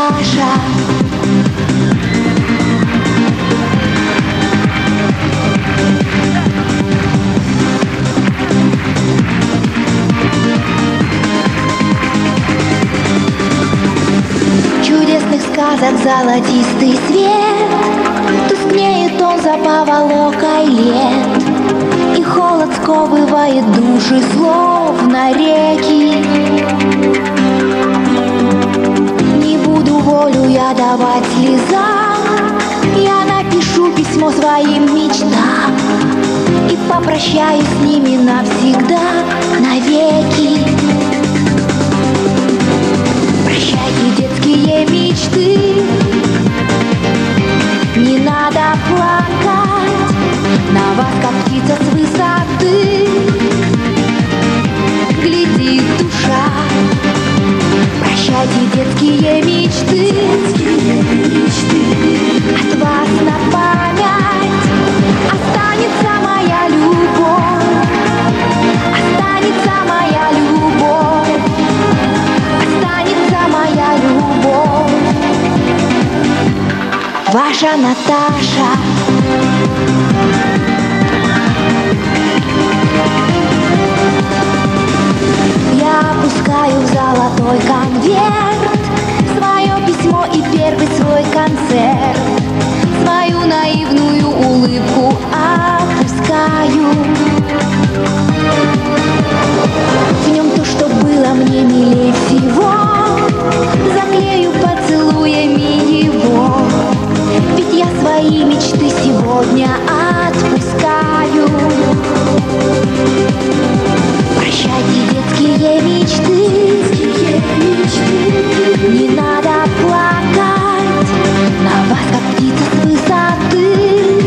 Наташа. Чудесных сказок золотистый свет, тускнеет он за поволокой лет, и холод сковывает души, словно реки. Не буду волю я давать слезам, я напишу письмо своим мечтам и попрощаюсь с ними навсегда, навеки. Прощайте, детские мечты, не надо плакать, на вас, как птица с высоты, глядит душа. Прощайте, детские мечты, от вас на память останется моя любовь, останется моя любовь, останется моя любовь. Ваша Наташа. Я опускаю в золотой конверт свое письмо и первый свой концерт, свою наивную улыбку опускаю. В нем то, что было мне милее всего, заклею поцелуями его, ведь я свои мечты сегодня отпускаю. Прощайте, детские мечты, не надо плакать, на вас, как птица с высоты,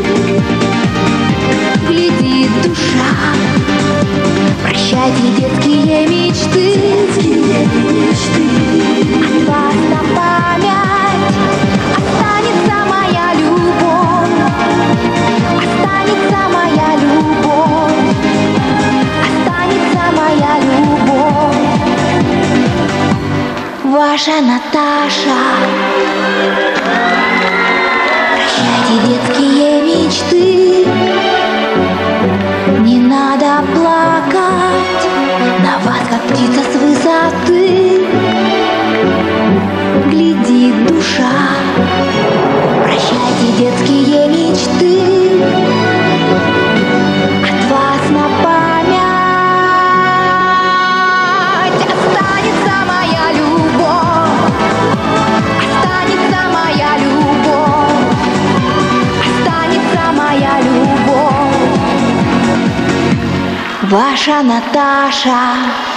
глядит душа. Прощайте, детские мечты, от вас на память останется моя любовь, останется моя любовь, останется моя любовь. Ваша Наташа. Прощайте, детские мечты, не надо плакать, на вас, как птица с высоты, глядит душа. Прощайте, детские мечты, от вас на память останется моя любовь, останется моя любовь, останется моя любовь. Ваша Наташа.